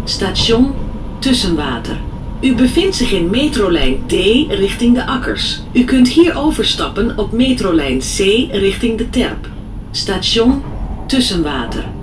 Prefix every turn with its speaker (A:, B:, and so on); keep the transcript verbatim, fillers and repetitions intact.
A: Station Tussenwater. U bevindt zich in metrolijn D richting de Akkers. U kunt hier overstappen op metrolijn C richting de Terp. Station Tussenwater.